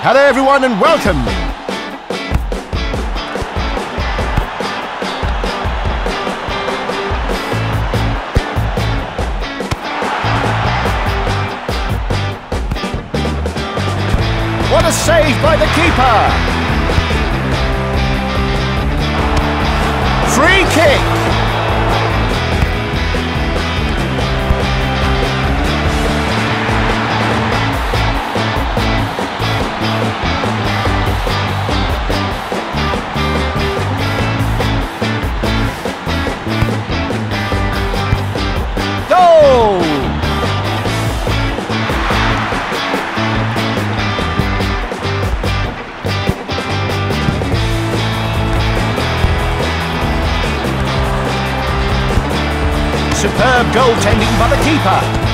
Hello everyone and welcome. What a save by the keeper! Free kick! Goal! Superb goaltending by the keeper.